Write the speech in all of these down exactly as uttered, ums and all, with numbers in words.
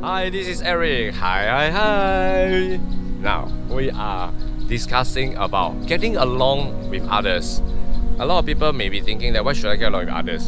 Hi, this is Eric. Hi, hi, hi. Now, we are discussing about getting along with others. A lot of people may be thinking that why should I get along with others?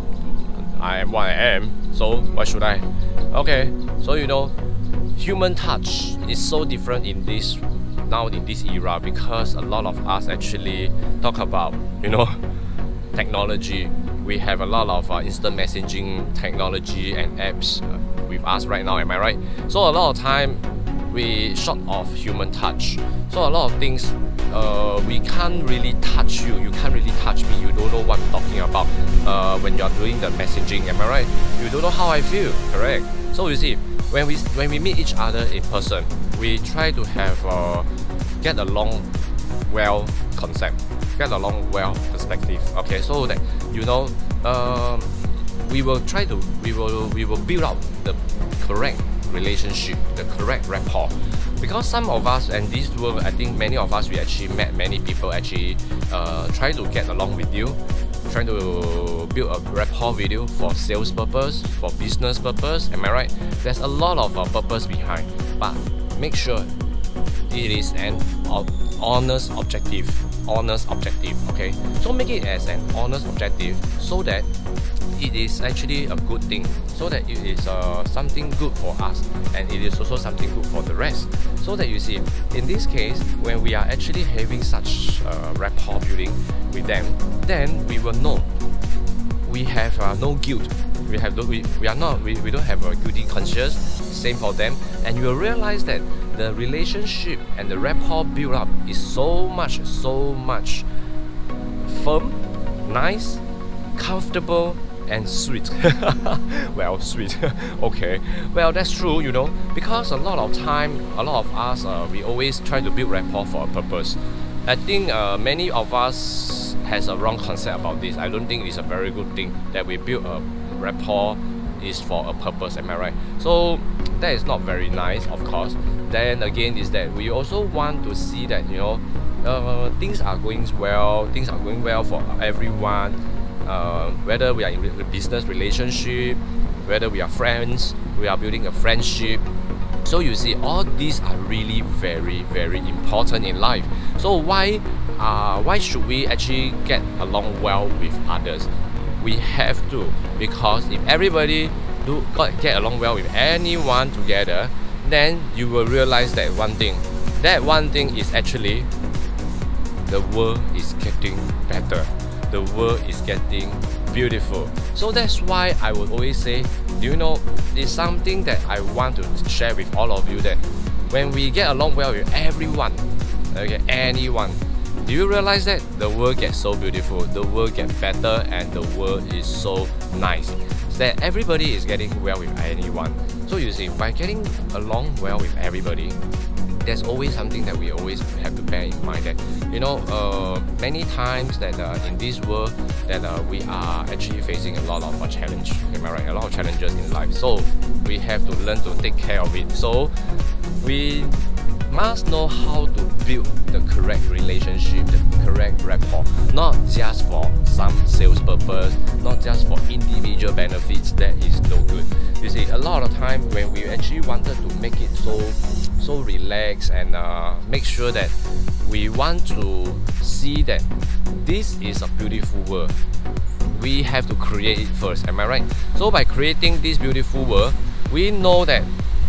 I am what I am, so why should I? Okay, so you know, human touch is so different in this now in this era because a lot of us actually talk about, you know, technology. We have a lot of uh, instant messaging technology and apps uh, with us right now, am I right? So a lot of time we short of human touch. So a lot of things uh, we can't really touch you, you can't really touch me, you don't know what I'm talking about uh, when you're doing the messaging, am I right? You don't know how I feel, correct? So you see, when we when we meet each other in person, we try to have uh, get along well concept, get along well perspective. Okay, so that you know, um, we will try to we will we will build up the correct relationship, the correct rapport. Because some of us, and this world, I think many of us, we actually met many people actually uh, try to get along with you, trying to build a rapport with you for sales purpose, for business purpose, am I right? There's a lot of uh, purpose behind, but make sure it is an honest objective, honest objective, okay? So make it as an honest objective so that it is actually a good thing, so that it is uh, something good for us and it is also something good for the rest. So that you see, in this case, when we are actually having such uh, rapport building with them, then we will know we have uh, no guilt. We have no, we, we are not we, we don't have a guilty conscience. Same for them, and you will realize that the relationship and the rapport build up is so much so much firm, nice, comfortable, and sweet. Well, sweet. Okay, well, that's true, you know, because a lot of time, a lot of us, uh, we always try to build rapport for a purpose. I think uh, many of us has a wrong concept about this. I don't think it's a very good thing that we build a rapport is for a purpose, am I right? So that is not very nice, of course. Then again is that we also want to see that, you know, uh, things are going well, things are going well for everyone. Uh, whether we are in a business relationship, whether we are friends, we are building a friendship. So you see, all these are really very very important in life. So why uh, why should we actually get along well with others? We have to, because if everybody do get along well with anyone together, then you will realize that one thing, that one thing is actually the world is getting better. The world is getting beautiful. So that's why I would always say, do you know, it's something that I want to share with all of you, that when we get along well with everyone, okay, anyone, do you realize that the world gets so beautiful, the world gets better, and the world is so nice, that everybody is getting well with anyone. So you see, by getting along well with everybody, there's always something that we always have to bear in mind, that you know, uh, many times that uh, in this world that uh, we are actually facing a lot of uh, challenge, am I right? A lot of challenges in life. So we have to learn to take care of it. So we must know how to build the correct relationship, the correct rapport, not just for some sales purpose, not just for individual benefits. That is no good. You see, a lot of time when we actually wanted to make it so so relaxed and uh, make sure that we want to see that this is a beautiful world, we have to create it first, am I right? So by creating this beautiful world, we know that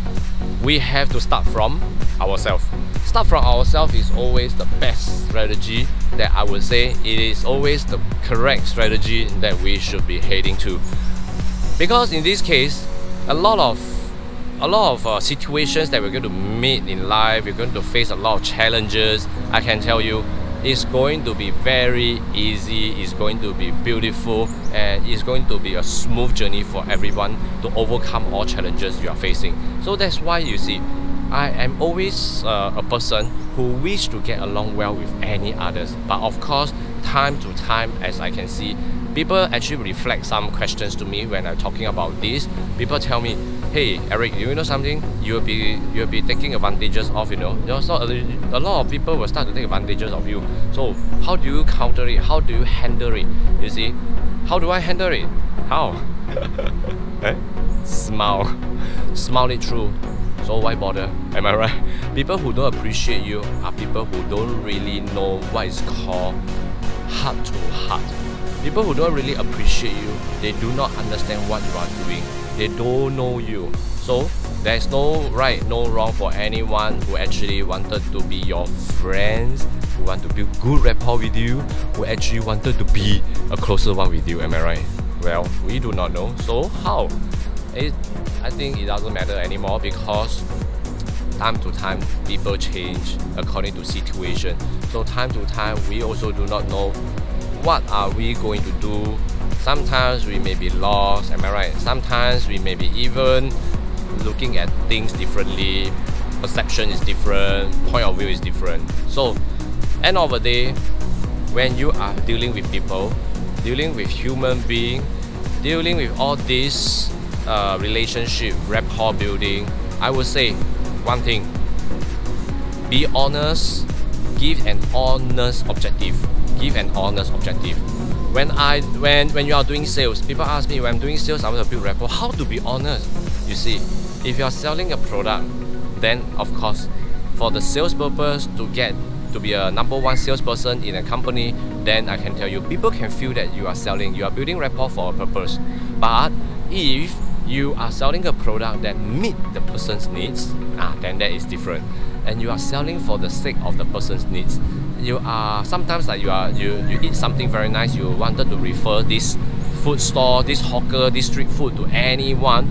we have to start from ourselves. Start from ourselves is always the best strategy, that I would say it is always the correct strategy that we should be heading to. Because in this case, a lot of a lot of uh, situations that we're going to meet in life, we're going to face a lot of challenges. I can tell you, it's going to be very easy, it's going to be beautiful, and it's going to be a smooth journey for everyone to overcome all challenges you are facing. So that's why you see, I am always uh, a person who wish to get along well with any others. But of course, time to time, as I can see, people actually reflect some questions to me when I'm talking about this. People tell me, hey Eric, you know something? You'll be you'll be taking advantages of, you know. So a, a lot of people will start to take advantages of you. So how do you counter it? How do you handle it? You see, how do I handle it? How? Eh? smile. Smile it through. So why bother? Am I right? People who don't appreciate you are people who don't really know what is called heart to heart. People who don't really appreciate you, they do not understand what you are doing. They don't know you. So there's no right, no wrong for anyone who actually wanted to be your friends, who want to build good rapport with you, who actually wanted to be a closer one with you. Am I right? Well, we do not know. So how? It, I think it doesn't matter anymore because time to time people change according to situation. So time to time we also do not know what are we going to do. Sometimes we may be lost, am I right? Sometimes we may be even looking at things differently. Perception is different, point of view is different. So end of the day, when you are dealing with people, dealing with human beings, dealing with all this uh, relationship, rapport building, I would say one thing: be honest, give an honest objective. Give an honest objective. When I when when you are doing sales, people ask me when I'm doing sales, I want to build rapport. How to be honest? You see, if you are selling a product, then of course, for the sales purpose to get to be a number one salesperson in a company, then I can tell you, people can feel that you are selling, you are building rapport for a purpose. But if you are selling a product that meet the person's needs, ah, then that is different. And you are selling for the sake of the person's needs. You are sometimes like you are you you eat something very nice. You wanted to refer this food store, this hawker, this street food to anyone.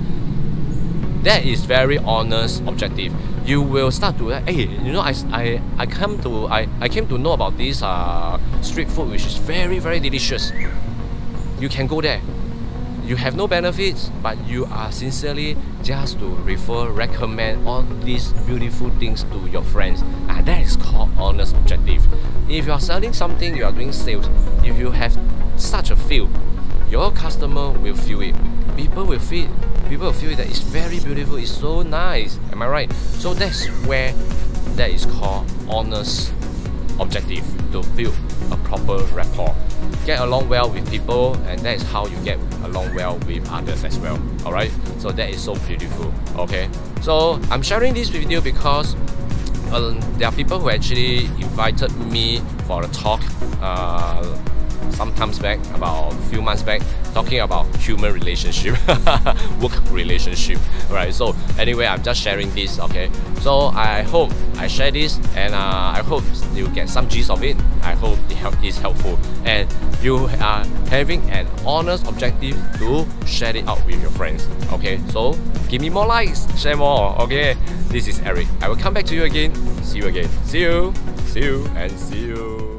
That is very honest objective. You will start to hey, you know, I I I come to I I came to know about this uh street food which is very very delicious. You can go there. You have no benefits, but you are sincerely just to refer, recommend all these beautiful things to your friends. And that is called honest objective. If you are selling something, you are doing sales, if you have such a feel, your customer will feel it. People will feel people will feel that it's very beautiful, it's so nice. Am I right? So that's where that is called honest objective, to build a proper rapport. Get along well with people, and that is how you get along well with others as well. Alright, so that is so beautiful. Okay, so I'm sharing this with you because uh, there are people who actually invited me for a talk uh, sometimes back, about a few months back, talking about human relationship, work relationship. Right. So anyway, I'm just sharing this. Okay. So I hope I share this, and uh, I hope you get some gist of it. I hope it help is helpful, and you are having an honest objective to share it out with your friends. Okay. So give me more likes, share more. Okay. This is Eric. I will come back to you again. See you again. See you. See you and see you.